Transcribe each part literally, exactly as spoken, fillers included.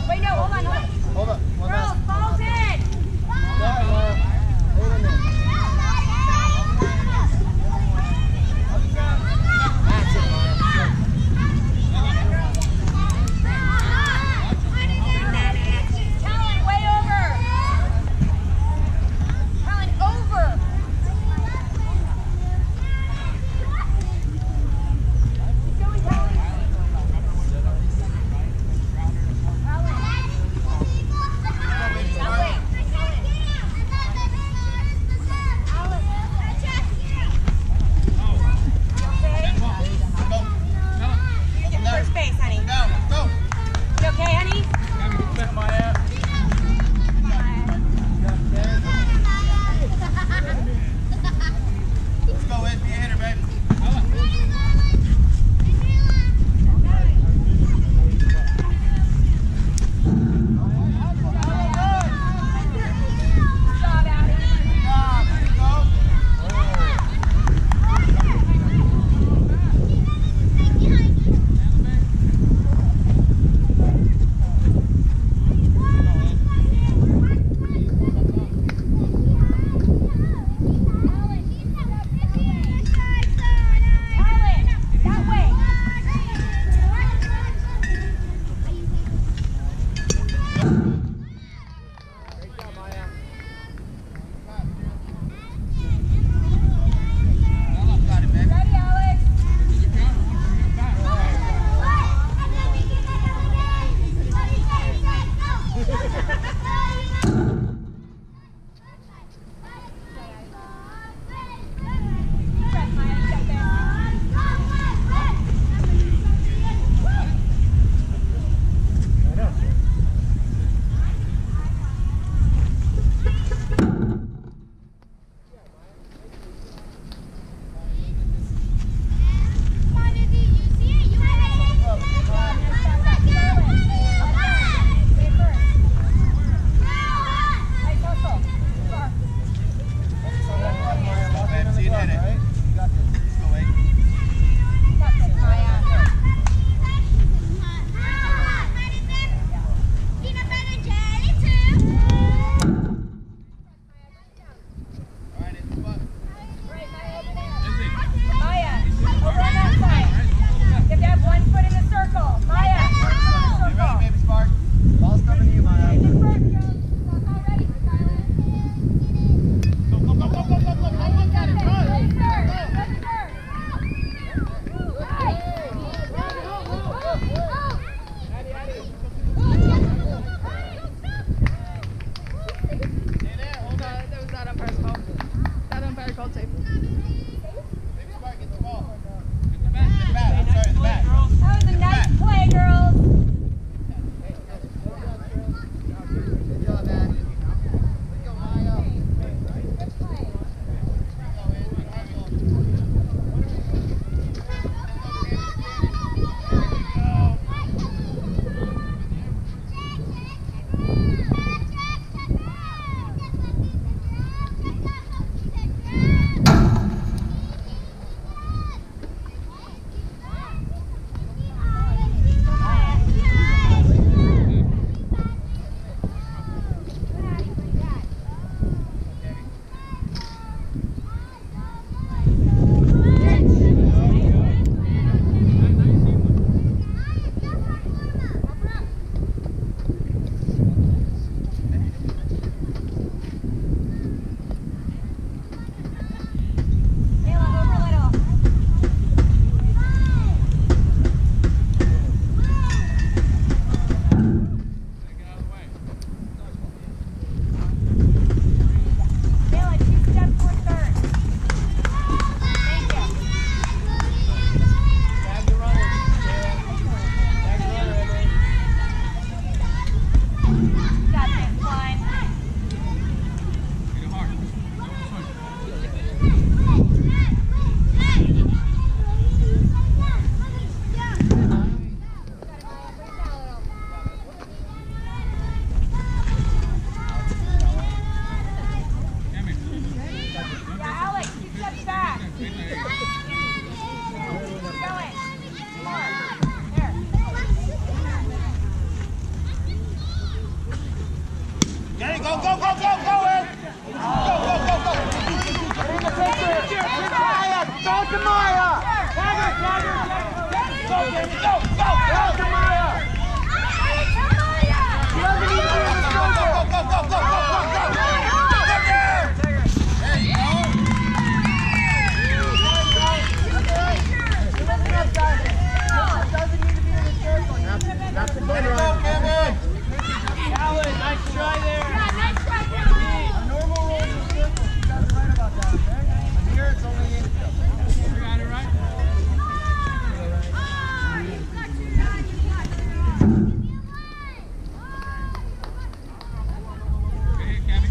Wait, no, hold on, hold on. Hold on. One Girls, last. balls in. Yeah, Laura. Hold on there. That's it, Laura. Talon, way over. Talon, over. Keep going, Talon. Talon. go, go, go, go, go, Ed! Go, go, go, go! Get in the picture! Maya! Throw it to Maya! Dagger, dagger, dagger! Go, Jamie, go, go! Throw it to Maya! She doesn't need to be in the circle! Go, go, go, go, go, go, go, go! Get there! There you go! Doesn't need to be in the circle. That's the good run. Kevin! Alan, nice try there. Yeah, nice try, Kevin. A normal roll in the circle. You guys are right about that, okay? And here it's only eight. You got it right? Oh, you got you, you got you. Okay, Kevin.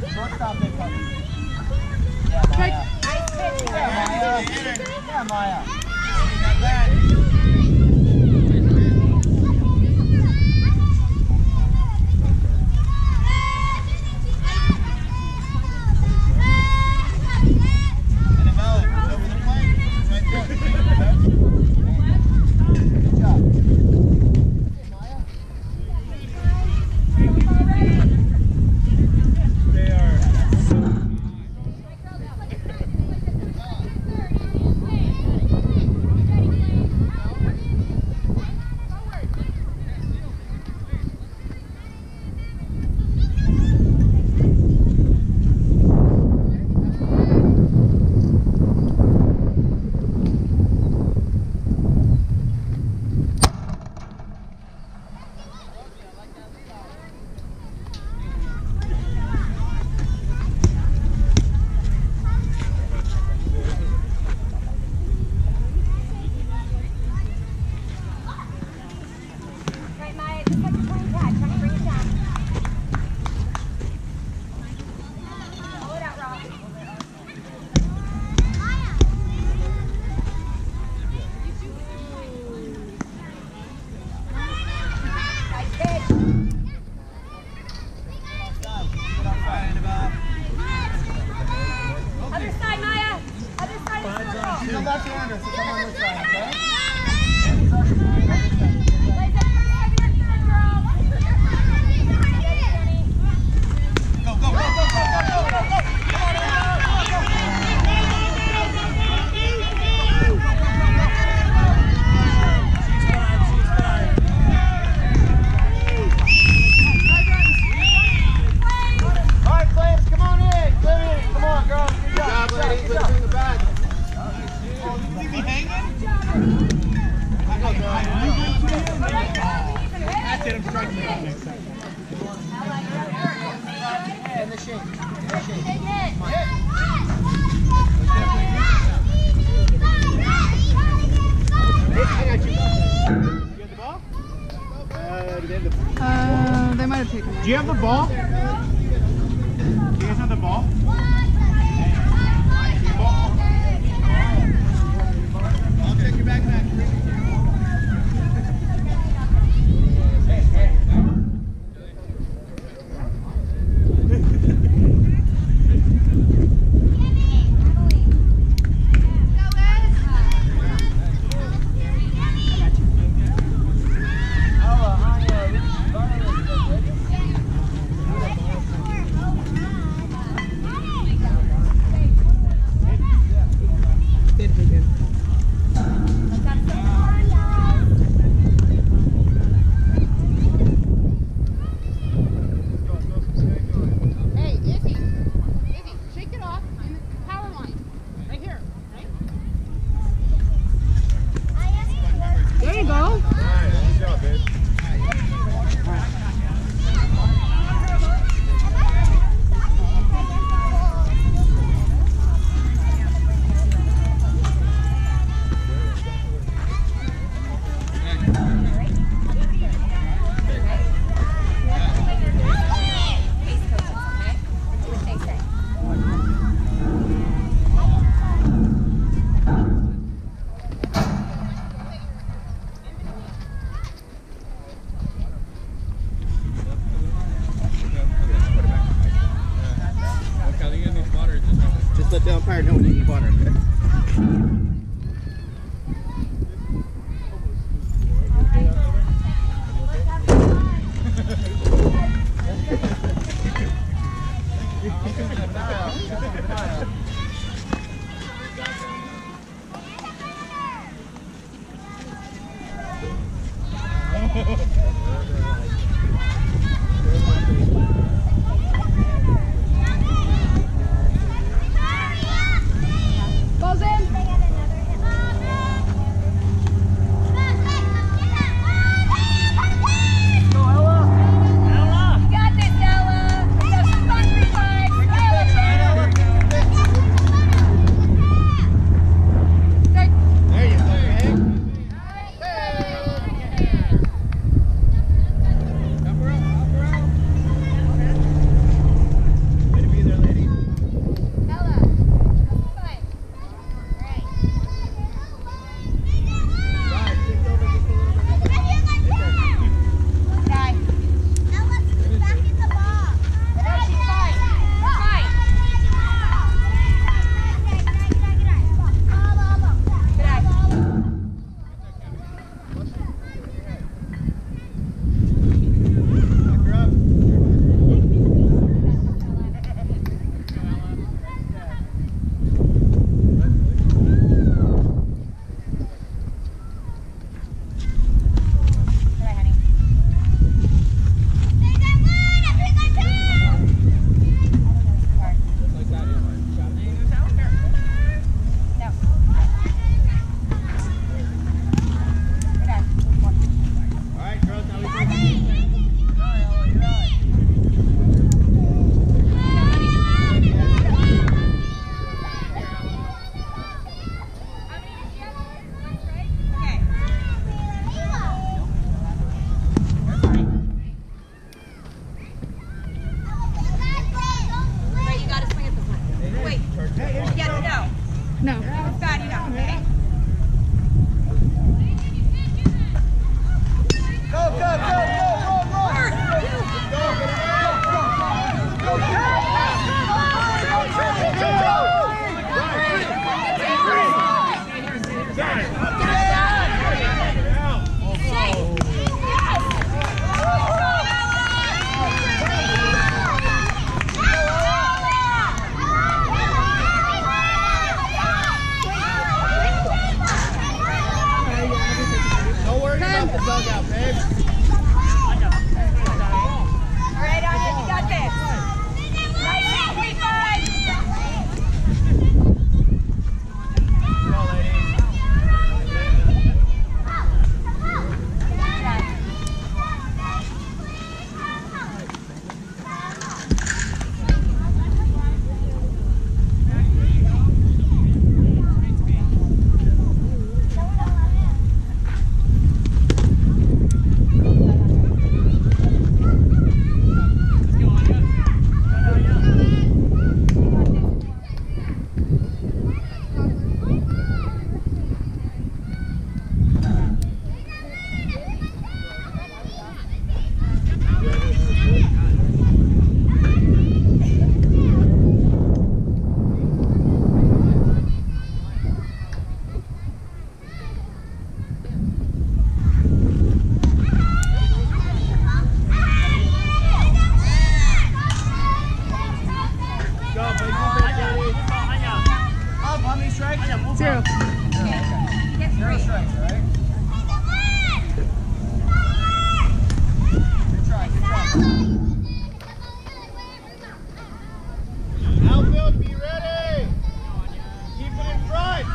Shortstop, big cover. Yeah, Maya. Nice pitch. Yeah, Maya. Yeah, Maya. Right, Maya, just like a clean catch. Trying to bring it down. Pull it out, Rob. Nice pitch. Other side, Maya. Other side of the circle. She's a left-hander, so come on this side, okay? Lays up for a second at third, girl. Steady, Jenny. Go, go, go, go, go, go, go, go, go! Come on, Anna! Go, go, All right, Flames, come on in. Come in. Come on, girls. Good job. Good job. Good job. in the back. You be hanging? That's it, I'm striking it out next time. In the shape. In the shape. Take it. I got you. You have the ball? Uh, do they have the ball? Uh, they might have taken it. Do you have the ball? Do you guys have the ball? I'll check your backpack. Hey, Izzy. Izzy, shake it off in the power line. Right here. Right? There you go. Good job, babe. Just let the umpire know when you need water. Balls in. You got this, Ella. You got some fun for your life. Ella, how many strikes? Zero. Zero strikes, all right? Good try, good try. Outfield, be ready. Keep it in front.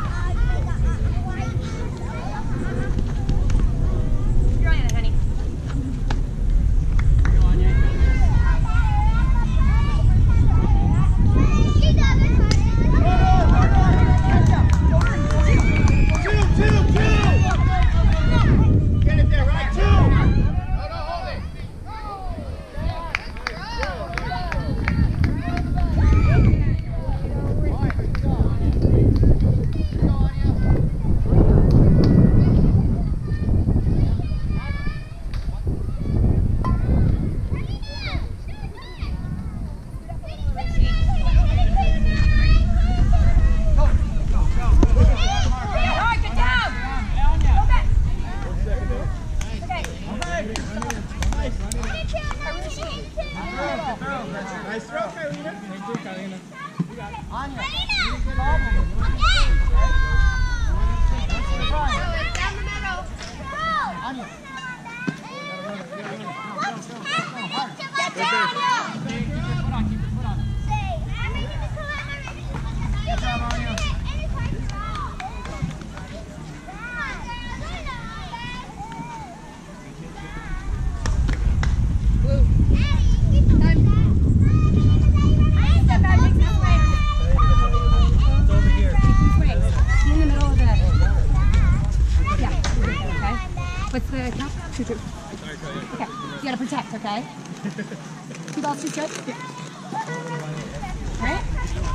You're on it, honey. Two, two, two. Get it there, right? Two. No, no, hold it. Nice throw, Karina. Thank you, Karina. Anya. Anya. What's the count? Two, two. Okay. You gotta protect, okay? Two balls, two strikes. Yeah. Right?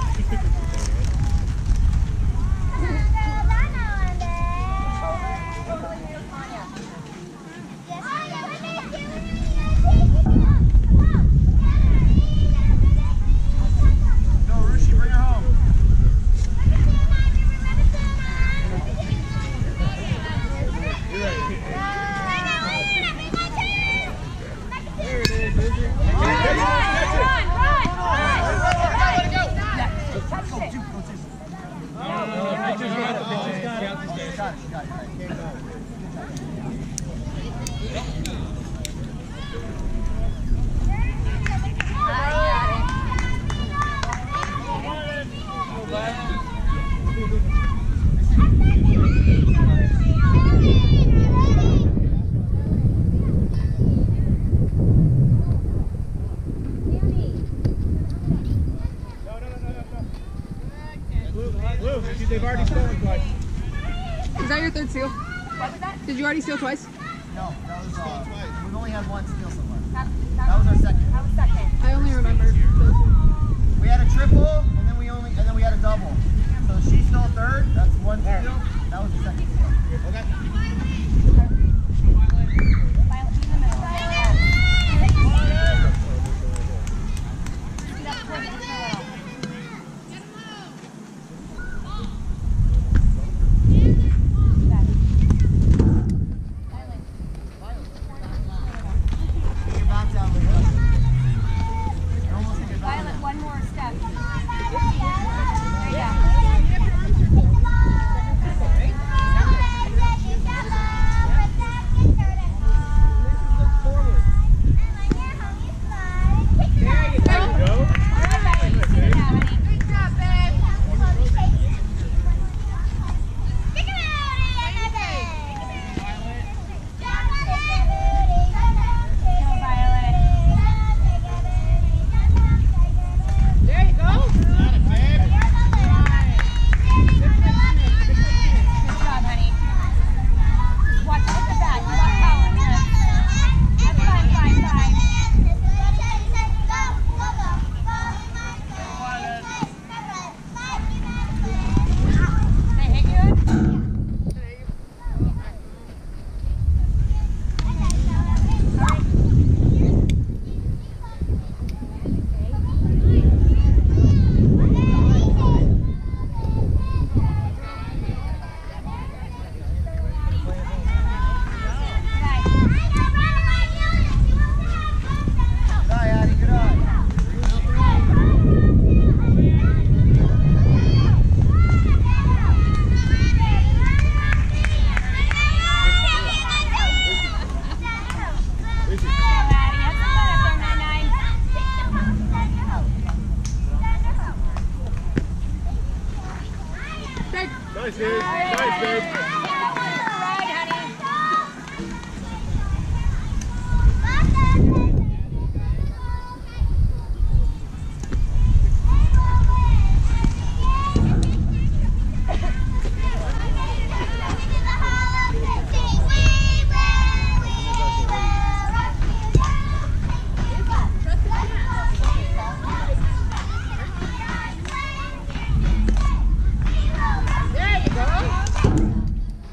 Go, Rushi, bring her home. They've already stolen twice. Is that your third steal? What was that? Did you already steal twice? No, that was, uh, we've only had one steal so far. That was our second. That was second. I only remember. We had a triple, and then we only, and then we had a double. So she stole third. That's one steal. That was the second steal. Okay. Violet, one more step. There you go. Nice, dude. Nice, dude. There you go.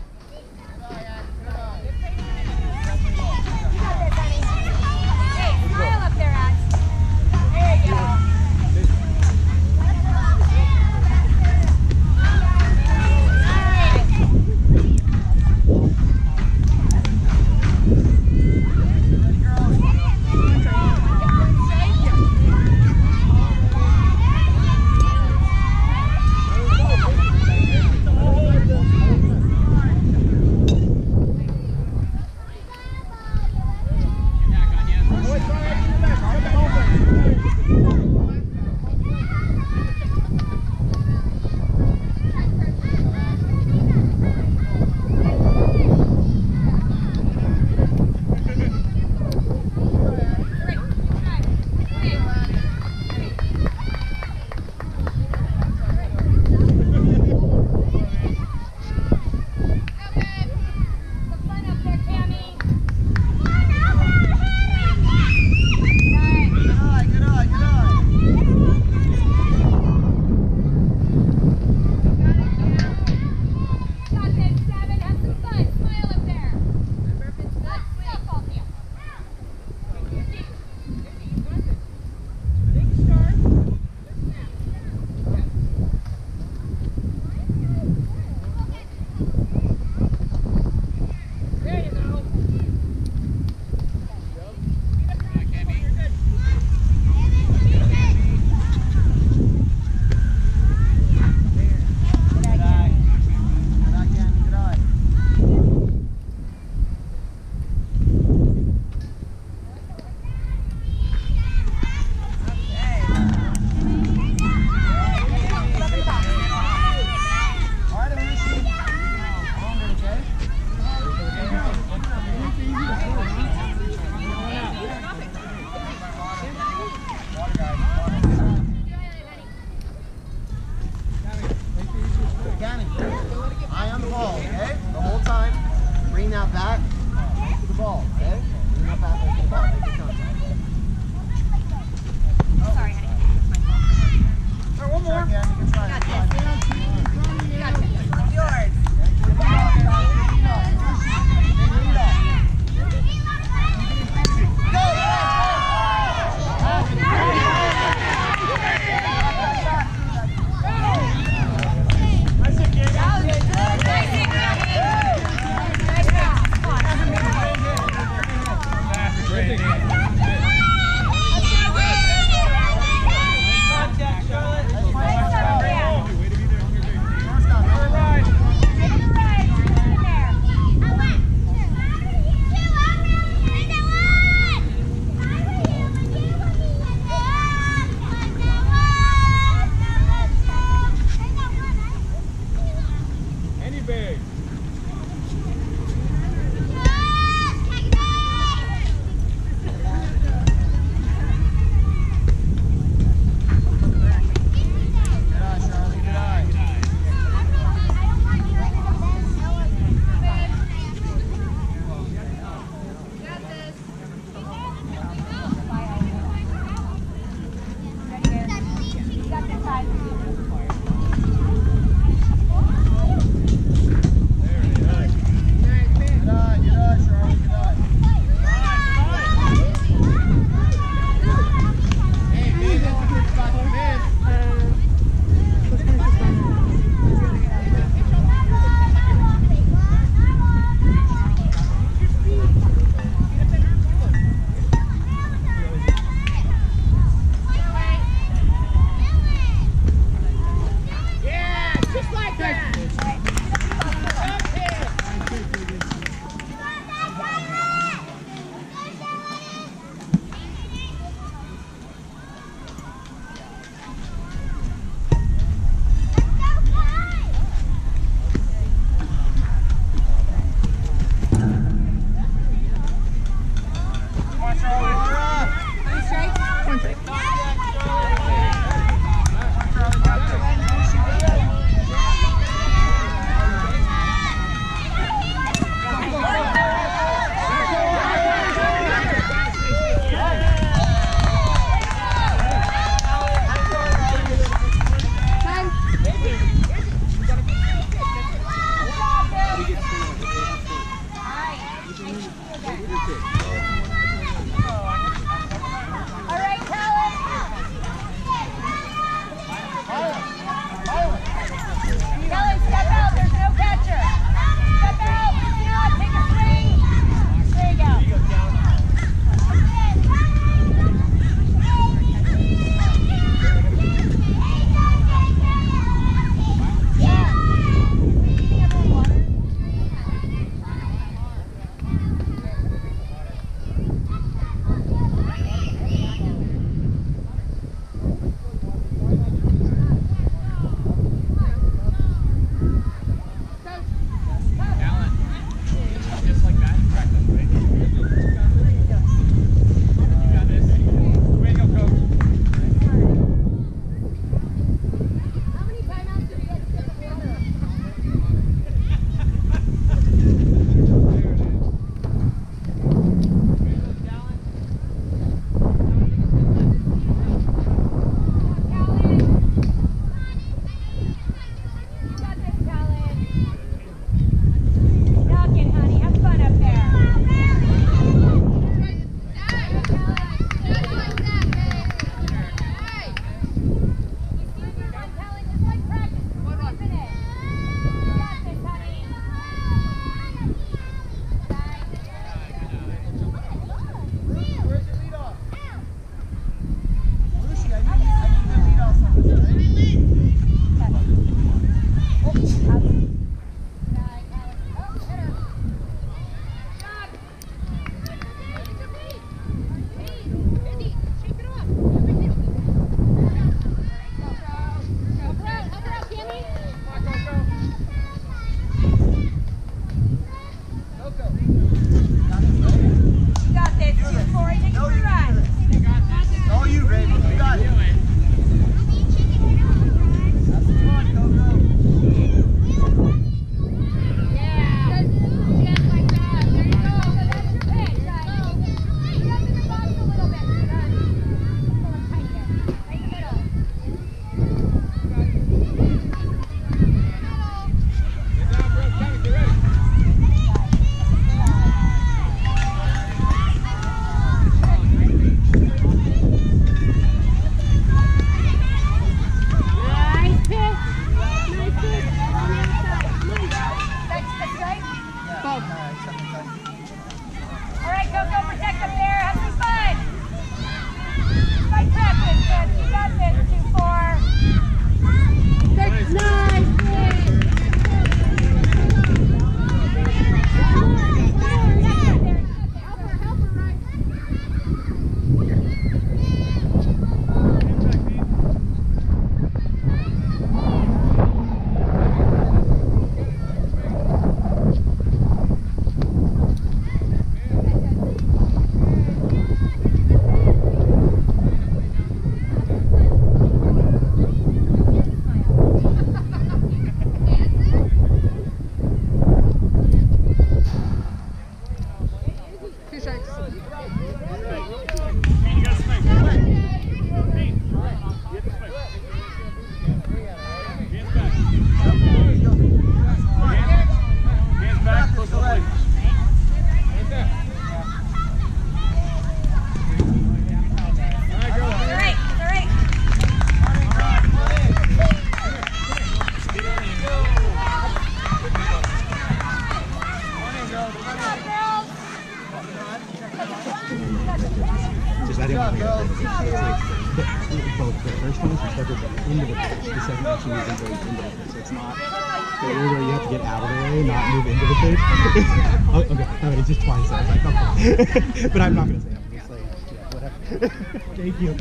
into the pitch the second that she moves into, into the pitch. So it's not the rule where you have to get out of the way, not move into the pitch. Oh, okay, no, it's just twice. I was like, okay. But I'm not going to say it. I'm just like, yeah, whatever. Thank you.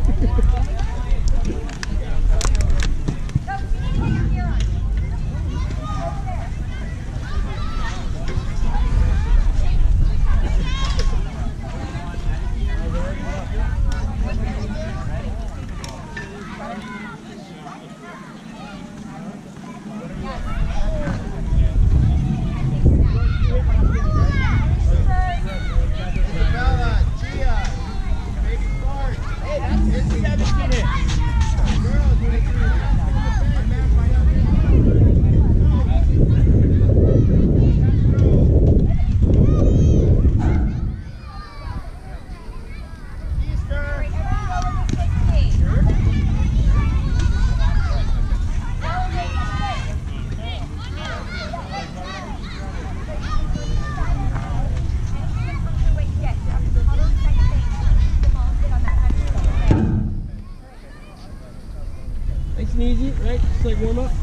Nice and easy, right? Just like warm up.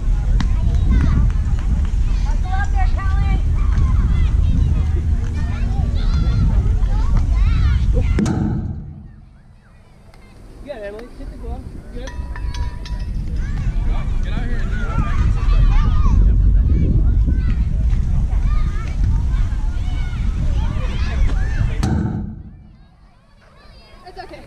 Go up there, Kellen. Good, Emily. Hit the glove. Good. Get out here and do your It's okay.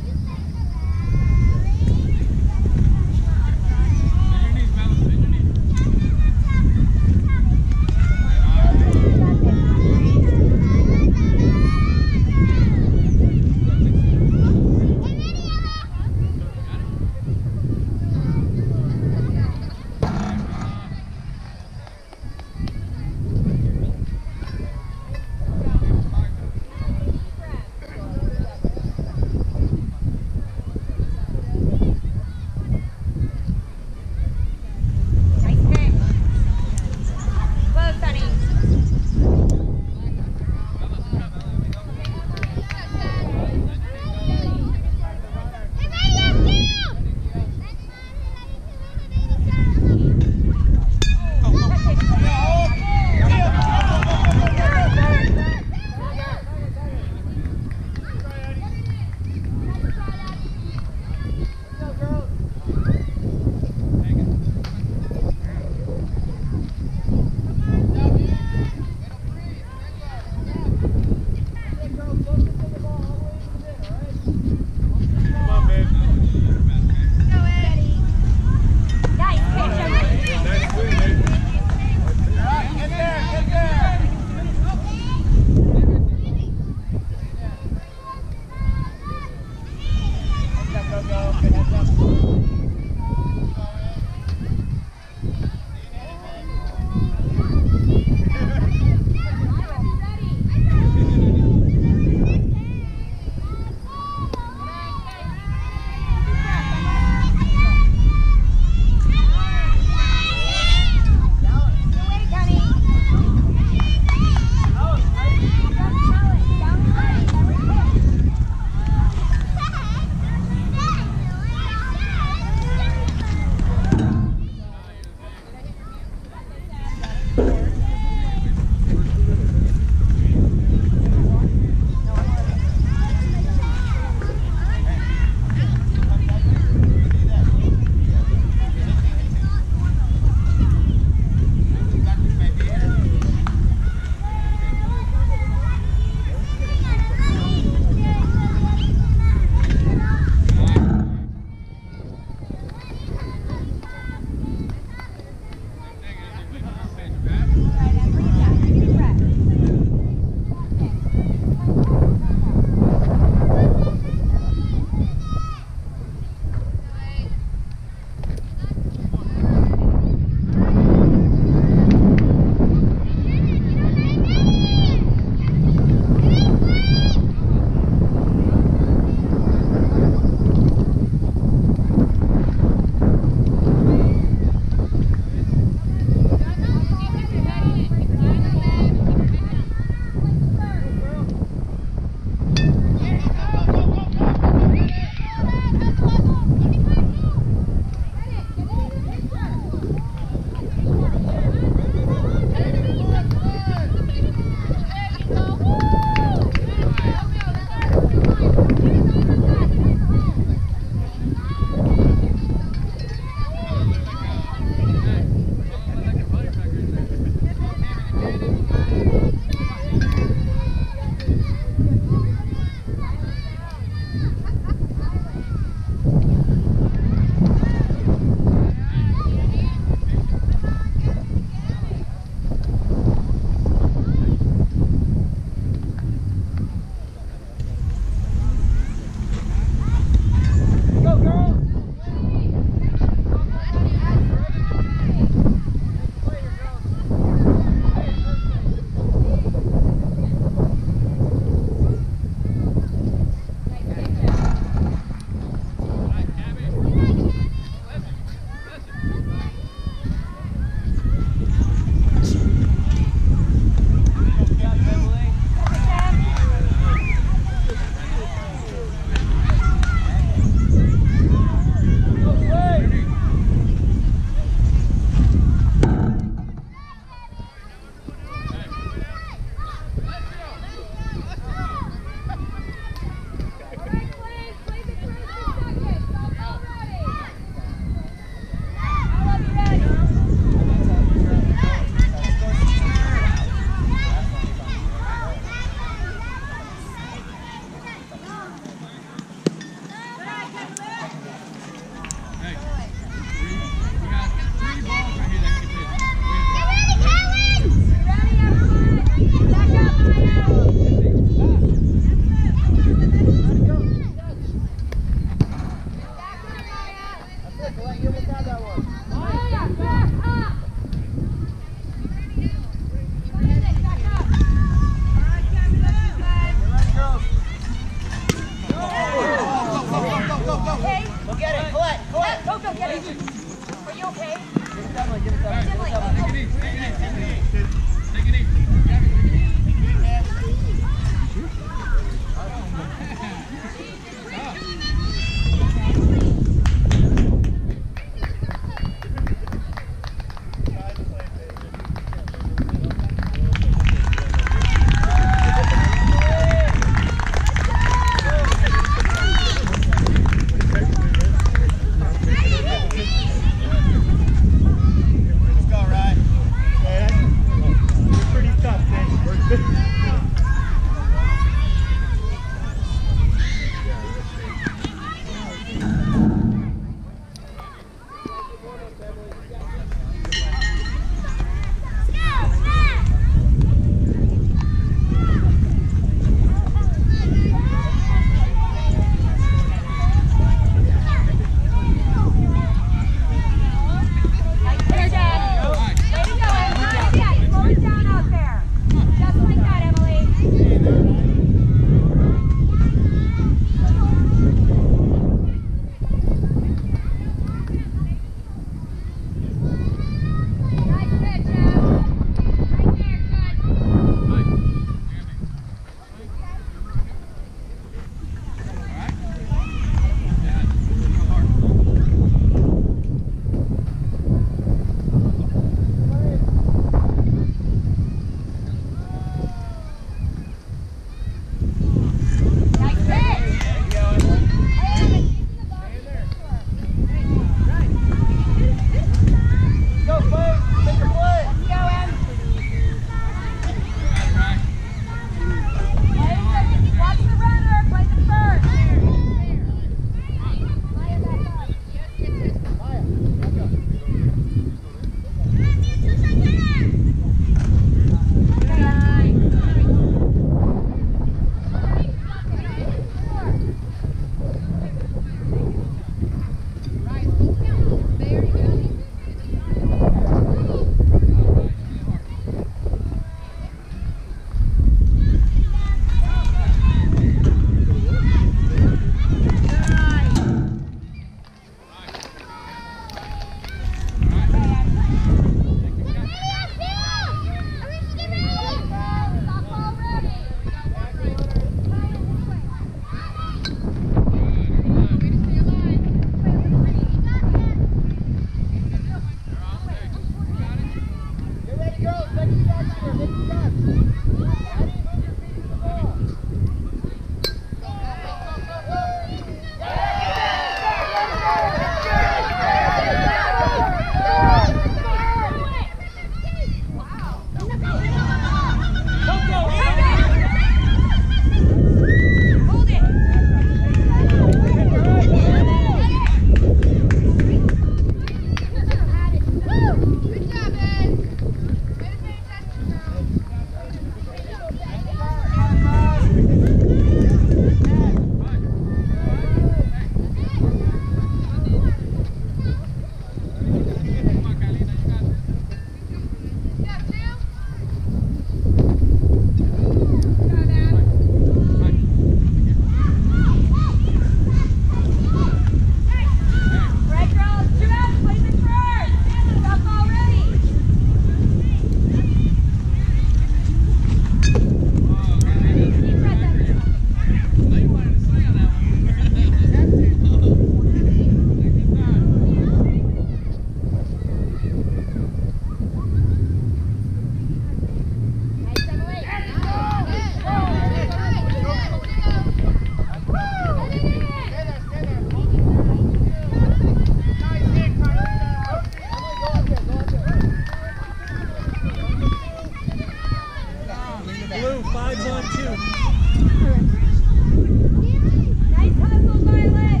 Nice hustle, Violet.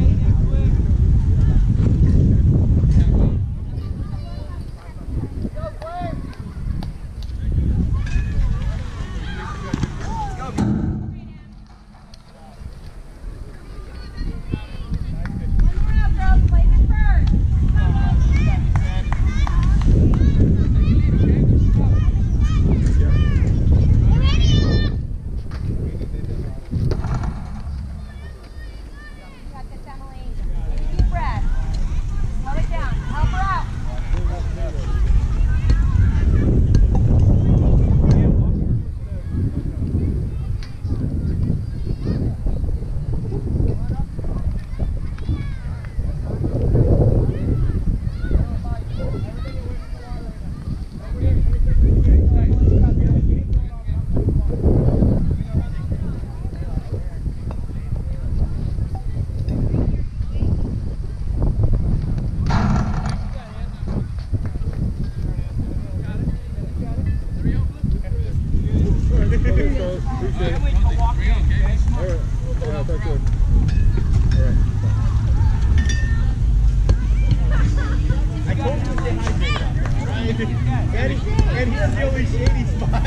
And here's the only shady spot.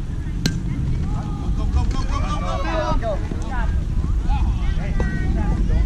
Don't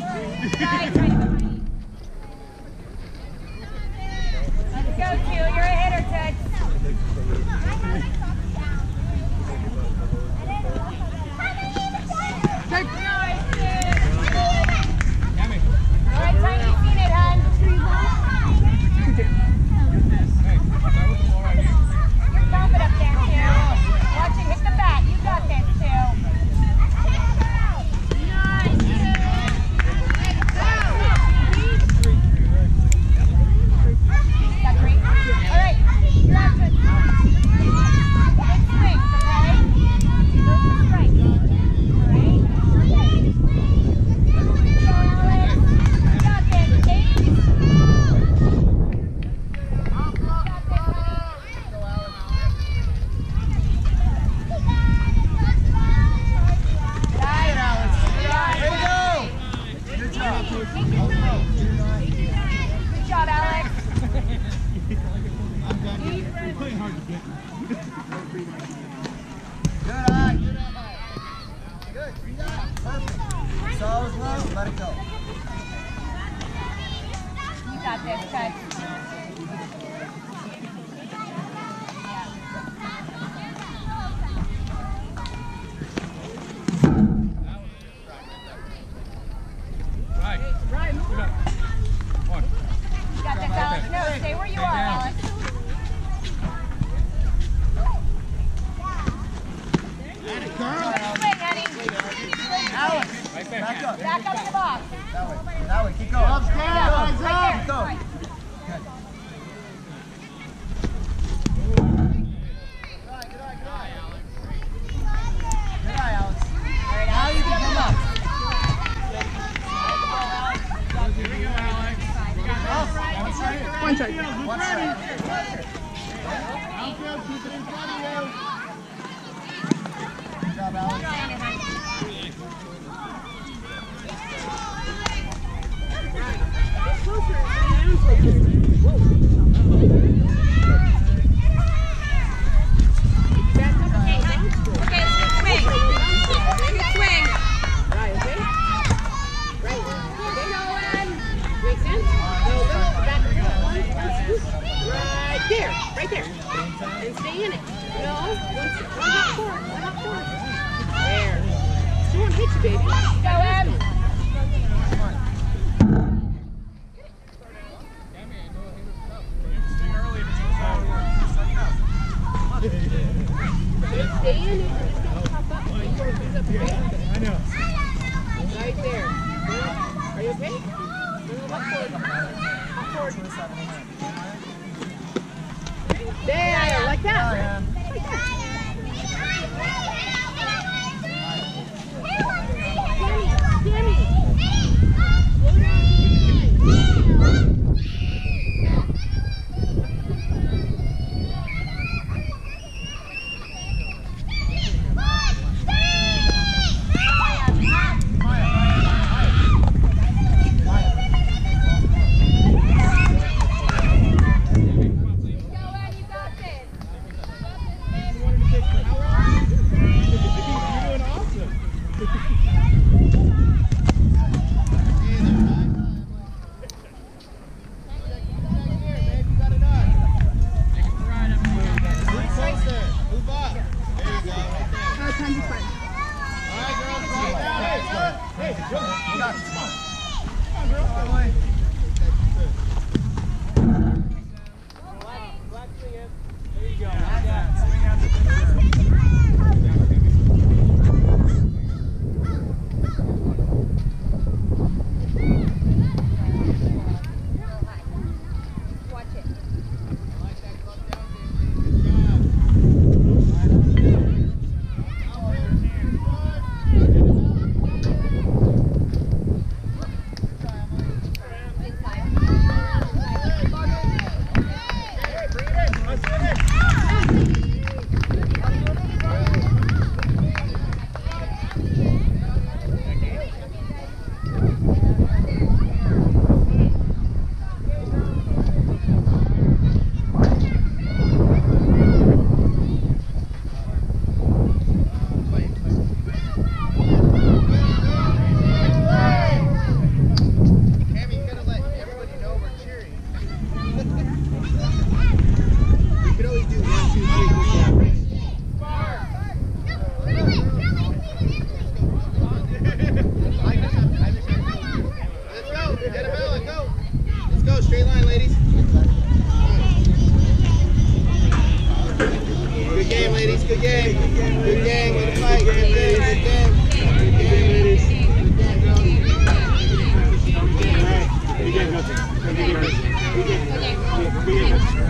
Right, right, buddy. Let's go, two. You're a hitter, Toots. Nice, dude. All right, Tiny, you've seen it, hon. You're bumping up there, too. Watch it hit the bat. You got this, too. Nice, dude. Got three? All right, you're out to it. Big swings, okay? Those are strikes. All right? Go, Alex. You got this, Dave. You got this, honey. Nice. Way to go! Good job. Good job, Alex. You're playing hard to get. Good eye, good eye. Good, breathe out. Perfect. Saw was low, let it go. You got this, Ted. You got this, Alex. No, stay where you are, Alex. Swing, honey. Alex, back up. Back up the box. That way, that way, keep going. Gloves down, Keep going, eyes up. keep going. Good. Good eye, Alex. All right, Now Alex. you can come up. One strike. One strike. Outfield, keep it in front of you. Good job, Alex. Okay, swing. Good swing. Right, okay? Right. Okay. Make sense? Go, go. Back. Right there. Right there. And stay in it. No. One, one hop forward. One hop forward. There. She won't hit you, baby. Go, Em. Stay in it. Just don't pop up. You go freeze up your face. I know. Right there. Are you okay? Move up forward. Up forward. There, like that. Like that. Danny, Danny. Slow down. Go, Em. You got this. Straight line, ladies. Good game, ladies. Good game. Good game. Way to fight. Good game. Good game. Good game, ladies. Good game, girls. Good game, girls. Good game. Good game.